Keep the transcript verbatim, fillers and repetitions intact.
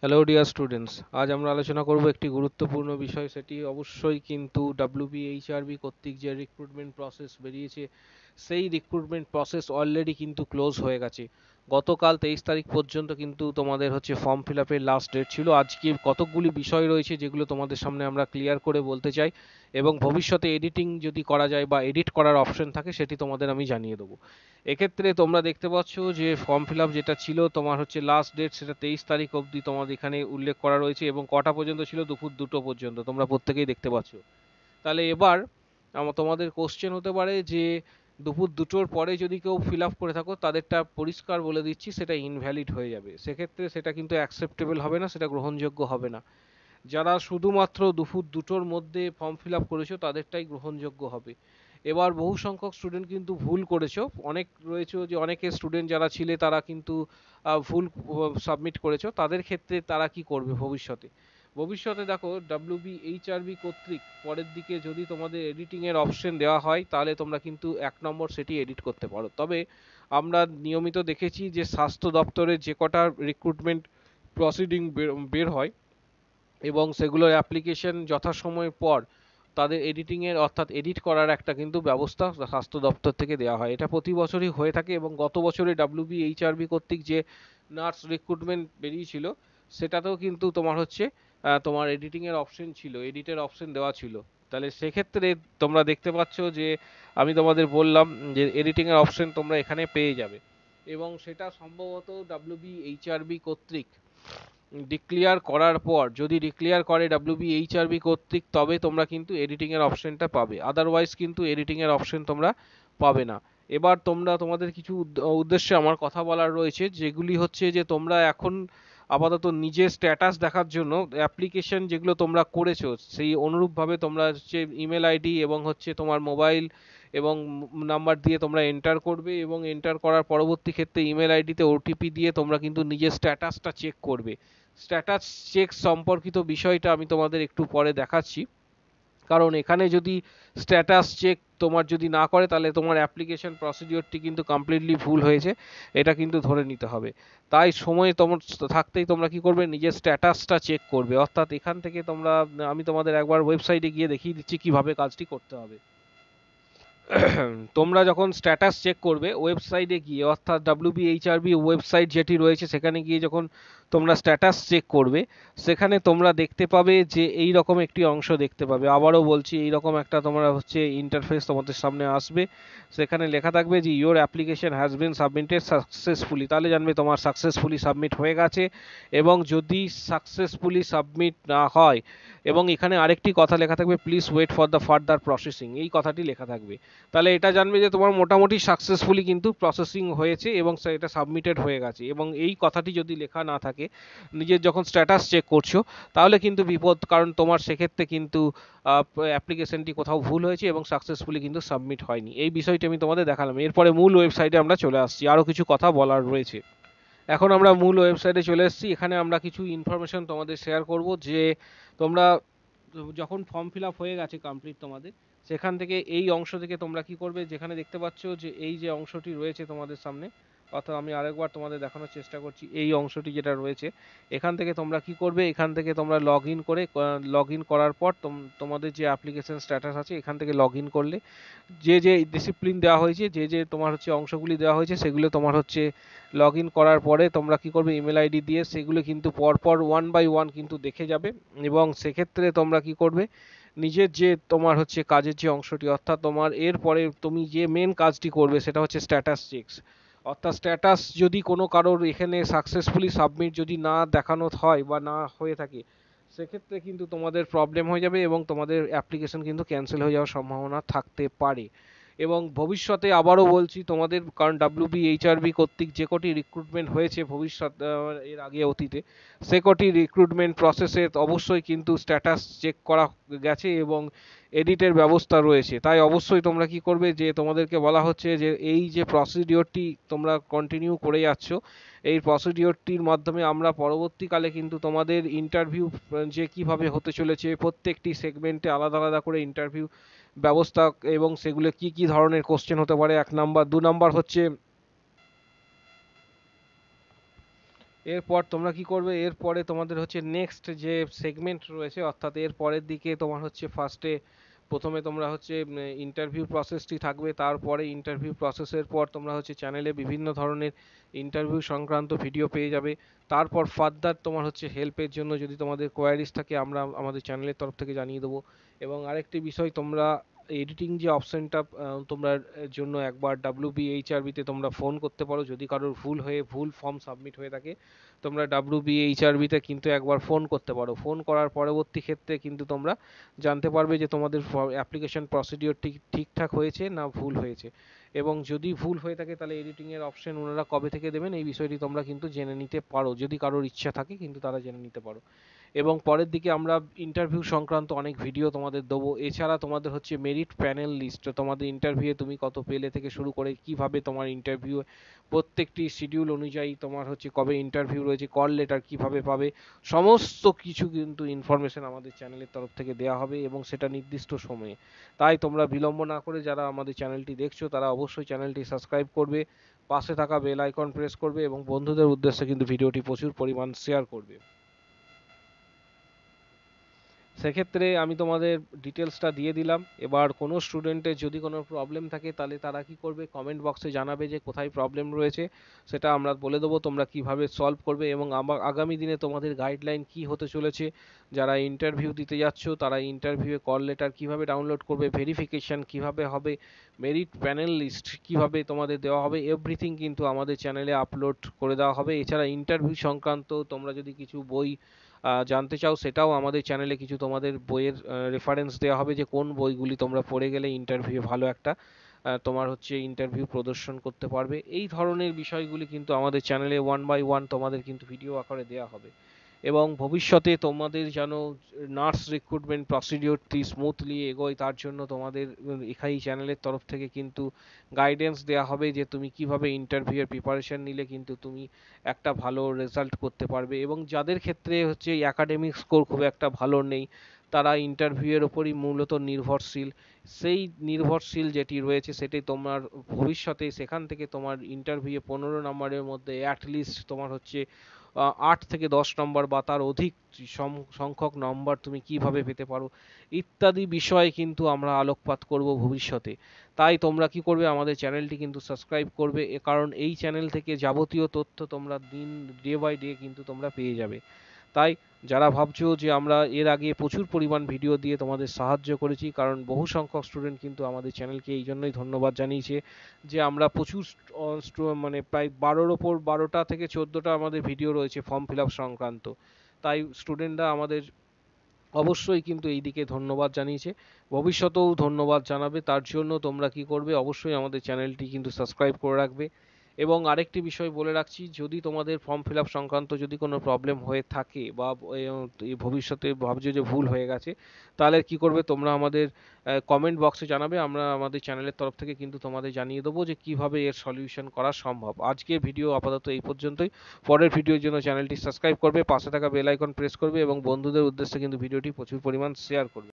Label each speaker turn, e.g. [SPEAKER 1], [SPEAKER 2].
[SPEAKER 1] Hello dear students, আজ আমরা আলোচনা করব একটি গুরুত্বপূর্ণ বিষয়। সেটি অবশ্যই কিন্তু ডাব্লিউবিএইচআরবি কর্তৃক যে রিক্রুটমেন্ট প্রসেস বেরিয়েছে, সেই রিক্রুটমেন্ট প্রসেস অলরেডি কিন্তু ক্লোজ হয়ে গেছে। গতকাল তেইশ তারিখ পর্যন্ত কিন্তু তোমাদের হচ্ছে ফর্ম ফিল আপের লাস্ট ডেট ছিল। আজকে কতকগুলি বিষয় রয়েছে যেগুলো তোমাদের সামনে আমরা ক্লিয়ার করে বলতে চাই, এবং ভবিষ্যতে এডিটিং যদি করা যায় বা এডিট করার অপশন থাকে সেটি তোমাদের আমি জানিয়ে দেবো। এক্ষেত্রে তোমরা দেখতে পাচ্ছ যে ফর্ম ফিল আপ যেটা ছিল তোমার হচ্ছে লাস্ট ডেট, সেটা তেইশ তারিখ অবধি তোমাদের এখানে উল্লেখ করা রয়েছে, এবং কটা পর্যন্ত ছিল? দুপুর দুটো পর্যন্ত তোমরা প্রত্যেকেই দেখতে পাচ্ছ। তাহলে এবার আমার তোমাদের কোশ্চেন হতে পারে যে দুপুর দুটোর পরে যদি কেউ ফিল আপ করে থাকো, তাদেরটা পরিষ্কার বলে দিচ্ছি সেটা ইনভ্যালিড হয়ে যাবে। সেক্ষেত্রে সেটা কিন্তু অ্যাকসেপ্টেবল হবে না, সেটা গ্রহণযোগ্য হবে না। যারা শুধুমাত্র দুপুর দুটোর মধ্যে ফর্ম ফিল আপ করেছো তাদেরটাই গ্রহণযোগ্য হবে। এবার বহু সংখ্যক স্টুডেন্ট কিন্তু ভুল করেছো, অনেক রয়েছে যে অনেকে স্টুডেন্ট যারা ছিলে তারা কিন্তু ভুল সাবমিট করেছো। তাদের ক্ষেত্রে তারা কি করবে ভবিষ্যতে? ভবিষ্যতে দেখো, ডাব্লিউবিএইচআরবি কর্তৃক পরের দিকে যদি তোমাদের এডিটিংয়ের অপশন দেওয়া হয়, তাহলে তোমরা কিন্তু এক নম্বর সেটি এডিট করতে পারো। তবে আমরা নিয়মিত দেখেছি যে স্বাস্থ্য দপ্তরের যে কটা রিক্রুটমেন্ট প্রসিডিং বের হয় এবং সেগুলোর অ্যাপ্লিকেশন যথাসময় পর তাদের এডিটিংয়ের অর্থাৎ এডিট করার একটা কিন্তু ব্যবস্থা স্বাস্থ্য দপ্তর থেকে দেওয়া হয়। এটা প্রতি বছরই হয়ে থাকে, এবং গত বছরে ডাব্লিউবিএইচআরবি কর্তৃক যে নার্স রিক্রুটমেন্ট বেরিয়েছিল সেটাতেও কিন্তু তোমার হচ্ছে তোমার এডিটিংয়ের অপশন ছিল, এডিটের অপশন দেওয়া ছিল। তাহলে সেক্ষেত্রে তোমরা দেখতে পাচ্ছ যে আমি তোমাদের বললাম যে এডিটিংয়ের অপশন তোমরা এখানে পেয়ে যাবে, এবং সেটা সম্ভবত ডাব্লিউবিএইচআরবি কর্তৃক ডিক্লিয়ার করার পর, যদি ডিক্লিয়ার করে ডাব্লিউবিএইচআরবি কর্তৃক, তবে তোমরা কিন্তু এডিটিংয়ের অপশনটা পাবে। আদারওয়াইজ কিন্তু এডিটিংয়ের অপশন তোমরা পাবে না। এবার তোমরা তোমাদের কিছু উদ্দেশ্যে আমার কথা বলার রয়েছে, যেগুলি হচ্ছে যে তোমরা এখন আপাতত নিজের স্ট্যাটাস দেখার জন্য অ্যাপ্লিকেশন যেগুলো তোমরা করেছো সেই অনুরূপভাবে তোমরা হচ্ছে ইমেল আইডি এবং হচ্ছে তোমার মোবাইল এবং নাম্বার দিয়ে তোমরা এন্টার করবে, এবং এন্টার করার পরবর্তী ক্ষেত্রে ইমেল আইডিতে ওটিপি দিয়ে তোমরা কিন্তু নিজের স্ট্যাটাসটা চেক করবে। স্ট্যাটাস চেক সম্পর্কিত বিষয়টা আমি তোমাদের একটু পরে দেখাচ্ছি, কারণ এখানে যদি স্ট্যাটাস চেক তোমার যদি না করে, তাহলে তোমার অ্যাপ্লিকেশন প্রসিডিওরটি কিন্তু কমপ্লিটলি ভুল হয়েছে, এটা কিন্তু ধরে নিতে হবে। তাই সময় তোমার থাকতেই তোমরা কি করবে, নিজের স্ট্যাটাসটা চেক করবে। অর্থাৎ এখান থেকে তোমরা, আমি তোমাদের একবার ওয়েবসাইটে গিয়ে দেখিয়ে দিচ্ছি কিভাবে কাজটি করতে হবে। তোমরা যখন স্ট্যাটাস চেক করবে ওয়েবসাইটে গিয়ে, অর্থাৎ ডাব্লিউবিএইচআরবি ওয়েবসাইট যেটি রয়েছে সেখানে গিয়ে যখন তোমরা স্ট্যাটাস চেক করবে, সেখানে তোমরা দেখতে পাবে যে এই রকম একটি অংশ দেখতে পাবে। আবারও বলছি, এই রকম একটা তোমরা হচ্ছে ইন্টারফেস তোমাদের সামনে আসবে। সেখানে লেখা থাকবে যে your application has been submitted successfully, তাহলে জানবে তোমার সাকসেসফুলি সাবমিট হয়ে গেছে। এবং যদি সাকসেসফুলি সাবমিট না হয়, এবং এখানে আরেকটি কথা লেখা থাকবে, please wait for the further processing, এই কথাটি লেখা থাকবে। তাহলে এটা জানবে যে তোমার মোটামুটি সাকসেসফুলি কিন্তু প্রসেসিং হয়েছে এবং এটা সাবমিটেড হয়ে গেছে। এবং এই কথাটি যদি লেখা না থাকে নিজের যখন স্ট্যাটাস চেক করছো, তাহলে কিন্তু বিপদ, কারণ তোমার সেক্ষেত্রে কিন্তু অ্যাপ্লিকেশনটি কোথাও ভুল হয়েছে এবং সাকসেসফুলি কিন্তু সাবমিট হয়নি। এই বিষয়টি আমি তোমাদের দেখালাম। এরপরে মূল ওয়েবসাইটে আমরা চলে আসছি, আরও কিছু কথা বলার রয়েছে। এখন আমরা মূল ওয়েবসাইটে চলে এসেছি। এখানে আমরা কিছু ইনফরমেশন তোমাদের শেয়ার করব, যে তোমরা যখন ফর্ম ফিল আপ হয়ে গেছে কমপ্লিট তোমাদের, সেখান থেকে এই অংশ থেকে তোমরা কি করবে, যেখানে দেখতে পাচ্ছ যে এই যে অংশটি রয়েছে তোমাদের সামনে, অর্থাৎ আমি আরেকবার তোমাদের দেখানোর চেষ্টা করছি, এই অংশটি যেটা রয়েছে এখান থেকে তোমরা কি করবে, এখান থেকে তোমরা লগ ইন করে, লগ ইন করার পর তোমাদের যে অ্যাপ্লিকেশন স্ট্যাটাস আছে এখান থেকে লগ ইন করলে যে যে ডিসিপ্লিন দেওয়া হয়েছে, যে যে তোমার হচ্ছে অংশগুলি দেওয়া হয়েছে, সেগুলো তোমার হচ্ছে লগ ইন করার পরে তোমরা কি করবে, ইমেল আইডি দিয়ে সেগুলো কিন্তু পরপর ওয়ান বাই ওয়ান কিন্তু দেখে যাবে। এবং সেক্ষেত্রে তোমরা কি করবে, নিজের যে তোমার হচ্ছে কাজের যে অংশটি, অর্থাৎ তোমার এরপরে তুমি যে মেন কাজটি করবে সেটা হচ্ছে স্ট্যাটাস চেকস। অর্থাৎ স্ট্যাটাস যদি কোনো কারোর এখানে সাকসেসফুলি সাবমিট যদি না দেখানো হয় বা না হয়ে থাকে, সেক্ষেত্রে কিন্তু তোমাদের প্রবলেম হয়ে যাবে এবং তোমাদের অ্যাপ্লিকেশন কিন্তু ক্যান্সেল হয়ে যাওয়ার সম্ভাবনা থাকতে পারে। এবং ভবিষ্যতে আবারও বলছি তোমাদের, কারণ ডাব্লিউবিএইচআরবি কর্তৃক যে কটি রিক্রুটমেন্ট হয়েছে ভবিষ্যৎ এর আগে অতীতে, সে কটি রিক্রুটমেন্ট প্রসেসে অবশ্যই কিন্তু স্ট্যাটাস চেক করা গেছে এবং এডিটের ব্যবস্থা রয়েছে। তাই অবশ্যই তোমরা কি করবে, যে তোমাদেরকে বলা হচ্ছে যে এই যে প্রসিডিওরটি তোমরা কন্টিনিউ করে যাচ্ছ, এই প্রসিডিওরটির মাধ্যমে আমরা পরবর্তীকালে কিন্তু তোমাদের ইন্টারভিউ যে কিভাবে হতে চলেছে, প্রত্যেকটি সেগমেন্টে আলাদা আলাদা করে ইন্টারভিউ ব্যবস্থা, এবং সেগুলো কি কি ধরনের কোশ্চেন হতে পারে, এক নাম্বার। দু নাম্বার হচ্ছে এরপর তোমরা কি করবে, এরপরে তোমাদের হচ্ছে নেক্সট যে সেগমেন্ট রয়েছে, অর্থাৎ এর পরের দিকে তোমার হচ্ছে ফার্স্টে প্রথমে তোমরা হচ্ছে ইন্টারভিউ প্রসেসটি থাকবে, তারপরে ইন্টারভিউ প্রসেসের পর তোমরা হচ্ছে চ্যানেলে বিভিন্ন ধরনের ইন্টারভিউ সংক্রান্ত ভিডিও পেয়ে যাবে। তারপর ফার্দার তোমার হচ্ছে হেল্পের জন্য যদি তোমাদের কোয়ারিজ থাকে আমরা আমাদের চ্যানেলের তরফ থেকে জানিয়ে দেবো। এবং আরেকটি বিষয়, তোমরা এডিটিং যে অপশনটা তোমরা জন্য একবার ডাব্লিউবিএইচআরবিতে তোমরা ফোন করতে পারো, যদি কারোর ভুল হয়ে ভুল ফর্ম সাবমিট হয়ে থাকে তোমরা ডাব্লিউবিএইচআরবিতে কিন্তু একবার ফোন করতে পারো। ফোন করার পরবর্তী ক্ষেত্রে কিন্তু তোমরা জানতে পারবে যে তোমাদের অ্যাপ্লিকেশন প্রসিডিওর ঠিক ঠিকঠাক হয়েছে না ভুল হয়েছে, এবং যদি ভুল হয়ে থাকে তাহলে এডিটিংয়ের অপশন ওনারা কবে থেকে দেবেন এই বিষয়টি তোমরা কিন্তু জেনে নিতে পারো, যদি কারোর ইচ্ছা থাকে কিন্তু তারা জেনে নিতে পারো। এবং পরের দিকে আমরা ইন্টারভিউ সংক্রান্ত অনেক ভিডিও তোমাদের দেবো। এছাড়া তোমাদের হচ্ছে মেরিট প্যানেল লিস্ট, তোমাদের ইন্টারভিউয়ে তুমি কত পেলে থেকে শুরু করে কিভাবে তোমার ইন্টারভিউ প্রত্যেকটি শিডিউল অনুযায়ী তোমার হচ্ছে কবে ইন্টারভিউ রয়েছে, কল লেটার কিভাবে পাবে, সমস্ত কিছু কিন্তু ইনফরমেশন আমাদের চ্যানেলের তরফ থেকে দেওয়া হবে এবং সেটা নির্দিষ্ট সময়ে। তাই তোমরা বিলম্ব না করে যারা আমাদের চ্যানেলটি দেখছো তারা অবশ্যই চ্যানেলটি সাবস্ক্রাইব করবে, পাশে থাকা বেল আইকন প্রেস করবে এবং বন্ধুদের উদ্দেশ্যে কিন্তু ভিডিওটি প্রচুর পরিমাণ শেয়ার করবে। সেক্ষেত্রে আমি তোমাদের ডিটেলসটা দিয়ে দিলাম। এবার কোনো স্টুডেন্টের যদি কোনো প্রবলেম থাকে তাহলে তারা কি করবে, কমেন্ট বক্সে জানাবে যে কোথায় প্রবলেম রয়েছে, সেটা আমরা বলে দেবো তোমরা কিভাবে সলভ করবে। এবং আগামী দিনে তোমাদের গাইডলাইন কি হতে চলেছে, যারা ইন্টারভিউ দিতে যাচ্ছ তারা ইন্টারভিউয়ে কল লেটার কিভাবে ডাউনলোড করবে, ভেরিফিকেশন কিভাবে হবে, মেরিট প্যানেল লিস্ট কিভাবে তোমাদের দেওয়া হবে, এভরিথিং কিন্তু আমাদের চ্যানেলে আপলোড করে দেওয়া হবে। এছাড়া ইন্টারভিউ সংক্রান্ত তোমরা যদি কিছু বই জানতে চাও সেটাও আমাদের চ্যানেলে কিছু তোমাদের বইয়ের রেফারেন্স দেওয়া হবে, যে কোন বইগুলি তোমরা পড়ে গেলে ইন্টারভিউ ভালো একটা তোমার হচ্ছে ইন্টারভিউ প্রদর্শন করতে পারবে। এই ধরনের বিষয়গুলি কিন্তু আমাদের চ্যানেলে ওয়ান বাই ওয়ান তোমাদের কিন্তু ভিডিও আকারে দেওয়া হবে। এবং ভবিষ্যতে তোমাদের যেন নার্স রিক্রুটমেন্ট প্রসিডিওরটি স্মুথলি এগোয় তার জন্য তোমাদের এখানে চ্যানেলের তরফ থেকে কিন্তু গাইডেন্স দেওয়া হবে যে তুমি কিভাবে ইন্টারভিউয়ের প্রিপারেশন নিলে কিন্তু তুমি একটা ভালো রেজাল্ট করতে পারবে। এবং যাদের ক্ষেত্রে হচ্ছে একাডেমিক স্কোর খুব একটা ভালো নেই তারা ইন্টারভিউয়ের ওপরই মূলত নির্ভরশীল, সেই নির্ভরশীল যেটি রয়েছে সেটি তোমার ভবিষ্যতে সেখান থেকে তোমার ইন্টারভিউয়ে পনেরো নম্বরের মধ্যে অ্যাটলিস্ট তোমার হচ্ছে আট থেকে দশ নম্বর বা তার অধিক সংখ্যক নম্বর তুমি কিভাবে পেতে পারো ইত্যাদি বিষয়ে কিন্তু আমরা আলোকপাত করব ভবিষ্যতে। তাই তোমরা কি করবে, আমাদের চ্যানেলটি কিন্তু সাবস্ক্রাইব করবে, এ কারণ এই চ্যানেল থেকে যাবতীয় তথ্য তোমরা দিন ডে বাই ডে কিন্তু তোমরা পেয়ে যাবে। তাই যারা ভাবছো যে আমরা এর আগে প্রচুর পরিমাণ ভিডিও দিয়ে তোমাদের সাহায্য করেছি, কারণ বহু সংখ্যক স্টুডেন্ট কিন্তু আমাদের চ্যানেলকে এই জন্যই ধন্যবাদ জানিয়েছে যে আমরা প্রচুর মানে প্রায় বারোর ওপর বারোটা থেকে চোদ্দোটা আমাদের ভিডিও রয়েছে ফর্ম ফিল আপ সংক্রান্ত। তাই স্টুডেন্টরা আমাদের অবশ্যই কিন্তু এই দিকে ধন্যবাদ জানিয়েছে, ভবিষ্যতেও ধন্যবাদ জানাবে। তার জন্য তোমরা কি করবে, অবশ্যই আমাদের চ্যানেলটি কিন্তু সাবস্ক্রাইব করে রাখবে। এবং আরেকটি বিষয় বলে রাখছি, যদি তোমাদের ফর্ম ফিল আপ সংক্রান্ত যদি কোনো প্রবলেম হয়ে থাকে বা ভবিষ্যতে ভাবছো যে ভুল হয়ে গেছে তাহলে কি করবে, তোমরা আমাদের কমেন্ট বক্সে জানাবে, আমরা আমাদের চ্যানেলের তরফ থেকে কিন্তু তোমাদের জানিয়ে দেবো যে কিভাবে এর সলিউশন করা সম্ভব। আজকের ভিডিও আপাতত এই পর্যন্তই, পরের ভিডিওর জন্য চ্যানেলটি সাবস্ক্রাইব করবে, পাশে থাকা বেল আইকন প্রেস করবে এবং বন্ধুদের উদ্দেশ্যে কিন্তু ভিডিওটি প্রচুর পরিমাণ শেয়ার করবে।